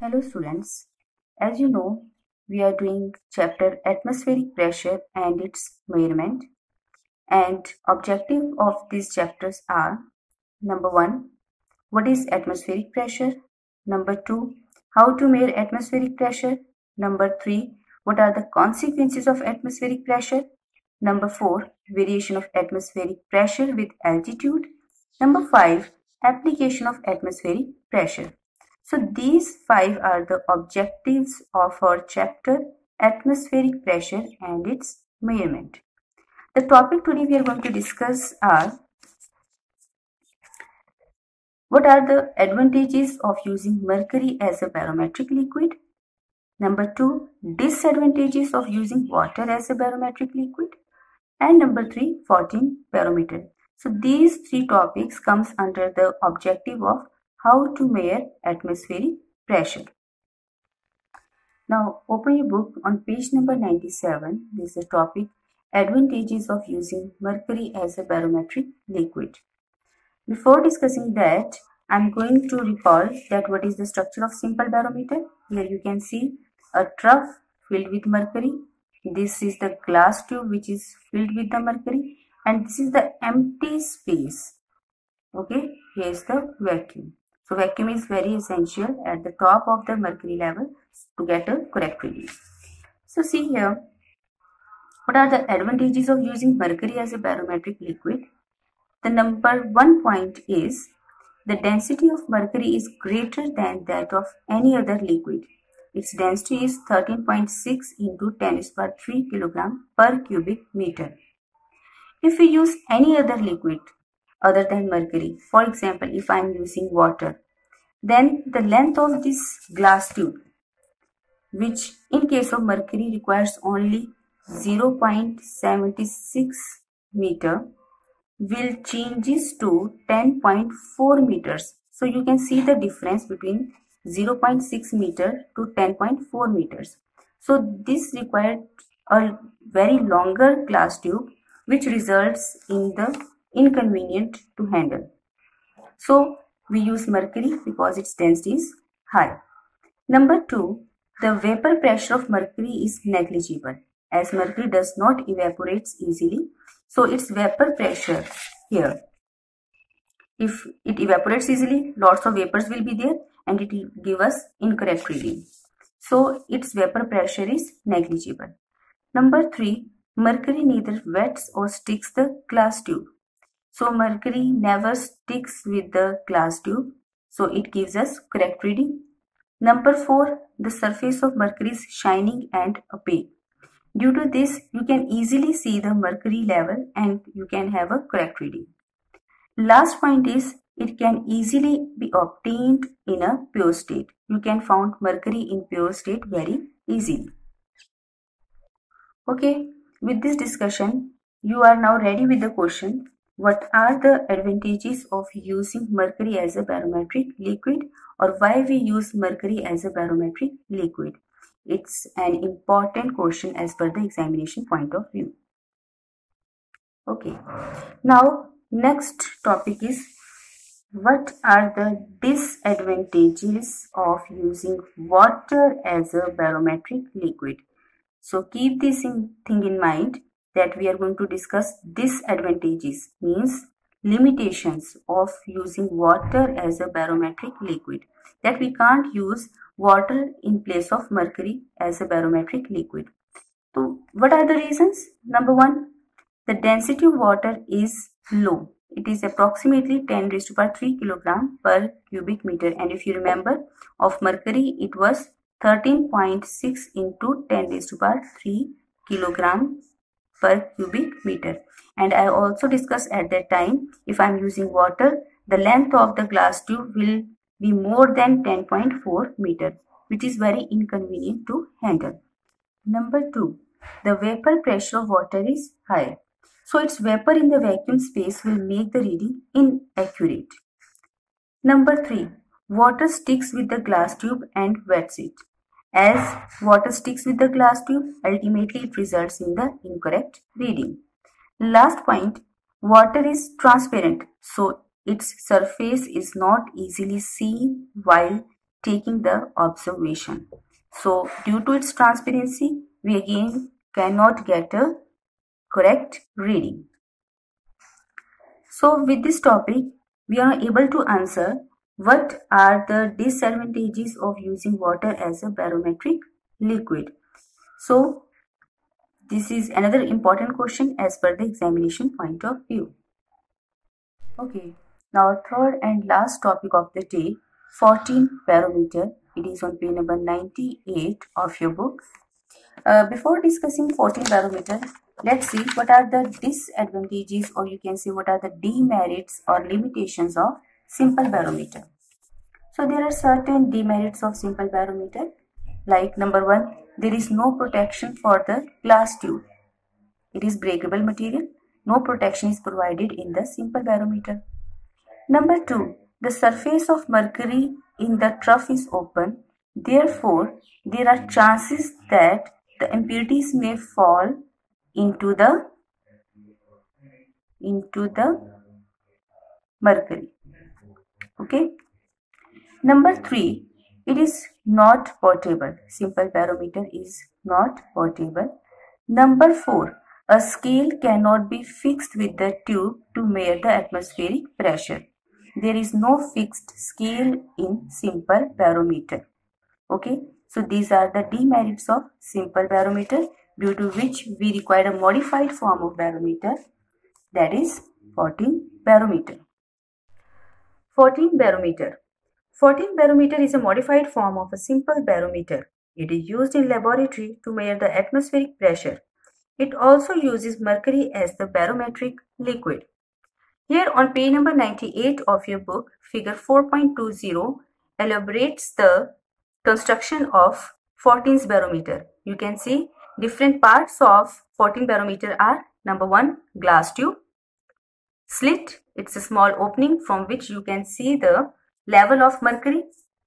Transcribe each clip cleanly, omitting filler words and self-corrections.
Hello students, as you know, we are doing chapter atmospheric pressure and its measurement, and objective of these chapters are: number 1, what is atmospheric pressure? Number 2, how to measure atmospheric pressure? Number 3, what are the consequences of atmospheric pressure? Number 4, variation of atmospheric pressure with altitude. Number 5, application of atmospheric pressure. So these 5 are the objectives of our chapter atmospheric pressure and its measurement. The topic today we are going to discuss are: what are the advantages of using mercury as a barometric liquid? Number 2, disadvantages of using water as a barometric liquid. And number 3, 14 barometer. So these 3 topics comes under the objective of how to measure atmospheric pressure. Now open your book on page number 97. This is the topic advantages of using mercury as a barometric liquid. Before discussing that, I am going to recall that what is the structure of simple barometer. Here you can see a trough filled with mercury. This is the glass tube which is filled with the mercury, and this is the empty space. Okay, here is the vacuum. So vacuum is very essential at the top of the mercury level to get a correct reading. So see here, what are the advantages of using mercury as a barometric liquid? The number 1 point is the density of mercury is greater than that of any other liquid. Its density is 13.6 into 10 to the power 3 kg per cubic meter. If we use any other liquid other than mercury, for example, if I am using water, then the length of this glass tube, which in case of mercury requires only 0.76 meter, will changes to 10.4 meters. So you can see the difference between 0.6 meter to 10.4 meters. So this required a very longer glass tube, which results in the inconvenient to handle. So we use mercury because its density is high. Number 2, the vapor pressure of mercury is negligible, as mercury does not evaporate easily. So its vapor pressure here, if it evaporates easily, lots of vapors will be there and it will give us incorrect reading. So its vapor pressure is negligible. Number 3, mercury neither wets or sticks the glass tube. So mercury never sticks with the glass tube, so it gives us correct reading. Number 4, the surface of mercury is shining and opaque. Due to this, you can easily see the mercury level and you can have a correct reading. Last point is, it can easily be obtained in a pure state. You can find mercury in pure state very easily. Okay, with this discussion, you are now ready with the question: what are the advantages of using mercury as a barometric liquid, or why we use mercury as a barometric liquid? It's an important question as per the examination point of view. Okay, now next topic is: what are the disadvantages of using water as a barometric liquid? So keep this thing in mind that we are going to discuss disadvantages, means limitations of using water as a barometric liquid, that we can't use water in place of mercury as a barometric liquid. So what are the reasons? Number 1, the density of water is low. It is approximately 10 raised to the power 3 kg per cubic meter, and if you remember, of mercury it was 13.6 into 10 raised to the power 3 kg per cubic meter. And I also discussed at that time, if I am using water, the length of the glass tube will be more than 10.4 meter, which is very inconvenient to handle. Number 2, the vapor pressure of water is high. So its vapor in the vacuum space will make the reading inaccurate. Number 3, water sticks with the glass tube and wets it. As water sticks with the glass tube, ultimately it results in the incorrect reading. Last point, water is transparent, so its surface is not easily seen while taking the observation. So due to its transparency, we again cannot get a correct reading. So with this topic, we are able to answer what are the disadvantages of using water as a barometric liquid. So this is another important question as per the examination point of view. Okay, now third and last topic of the day, 14 barometer. It is on page number 98 of your book. Before discussing 14 barometer, let's see what are the disadvantages, or you can say what are the demerits or limitations of simple barometer. So there are certain demerits of simple barometer, like number one, there is no protection for the glass tube. It is breakable material. No protection is provided in the simple barometer. Number two, the surface of mercury in the trough is open. Therefore, there are chances that the impurities may fall into the mercury. Okay. Number three, it is not portable. Simple barometer is not portable. Number four, a scale cannot be fixed with the tube to measure the atmospheric pressure. There is no fixed scale in simple barometer. Okay, so these are the demerits of simple barometer, due to which we require a modified form of barometer, that is 14 barometer. 14 barometer. 14 barometer is a modified form of a simple barometer. It is used in laboratory to measure the atmospheric pressure. It also uses mercury as the barometric liquid. Here on page number 98 of your book, figure 4.20 elaborates the construction of 14's barometer. You can see different parts of 14 barometer are: number one, glass tube. Slit, it's a small opening from which you can see the level of mercury.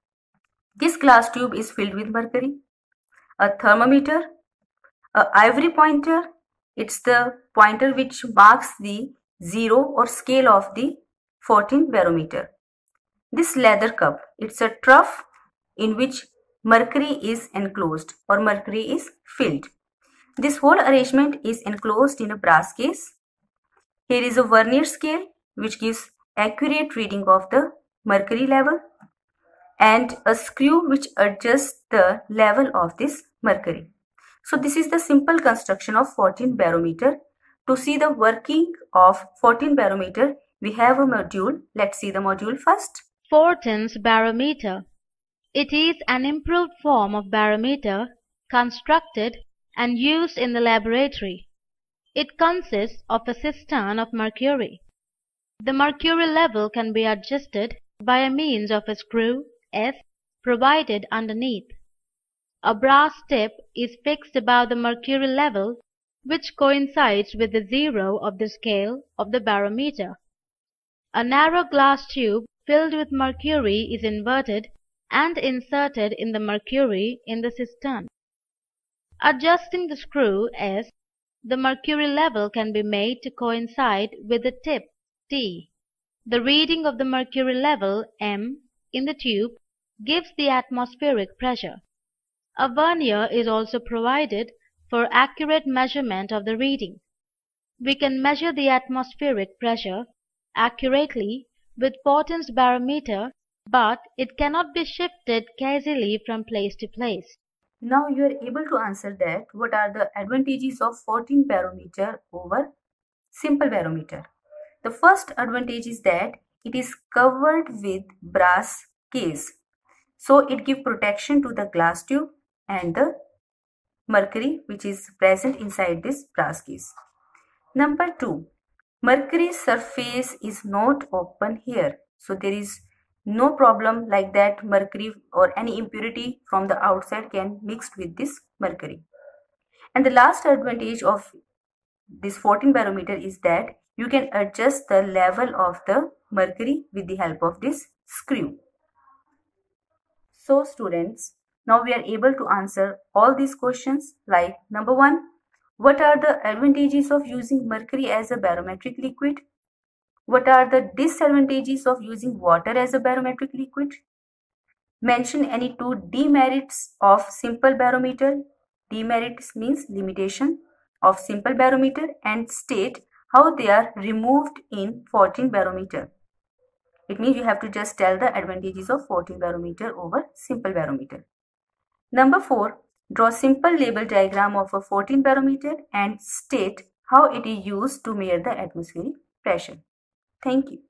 This glass tube is filled with mercury. A thermometer, a ivory pointer, it's the pointer which marks the zero or scale of the 14 barometer. This leather cup, it's a trough in which mercury is enclosed or mercury is filled. This whole arrangement is enclosed in a brass case. Here is a vernier scale which gives accurate reading of the mercury level, and a screw which adjusts the level of this mercury. So this is the simple construction of 14 barometer. To see the working of 14 barometer, we have a module. Let's see the module first. 14's barometer. It is an improved form of barometer constructed and used in the laboratory. It consists of a cistern of mercury. The mercury level can be adjusted by a means of a screw S provided underneath. A brass tip is fixed above the mercury level, which coincides with the zero of the scale of the barometer. A narrow glass tube filled with mercury is inverted and inserted in the mercury in the cistern. Adjusting the screw S, the mercury level can be made to coincide with the tip T. The reading of the mercury level M in the tube gives the atmospheric pressure. A vernier is also provided for accurate measurement of the reading. We can measure the atmospheric pressure accurately with 14's barometer, but it cannot be shifted casually from place to place. Now you are able to answer that what are the advantages of 14 barometer over simple barometer. The first advantage is that it is covered with brass case. So it gives protection to the glass tube and the mercury which is present inside this brass case. Number two, mercury surface is not open here. So there is no problem like that mercury or any impurity from the outside can mix with this mercury. And the last advantage of this 14 barometer is that you can adjust the level of the mercury with the help of this screw. So students, now we are able to answer all these questions, like number one, what are the advantages of using mercury as a barometric liquid? What are the disadvantages of using water as a barometric liquid? Mention any two demerits of simple barometer. Demerits means limitation of simple barometer, and state how they are removed in 14 barometer. It means you have to just tell the advantages of 14 barometer over simple barometer. Number 4, draw simple label diagram of a 14 barometer and state how it is used to measure the atmospheric pressure. Thank you.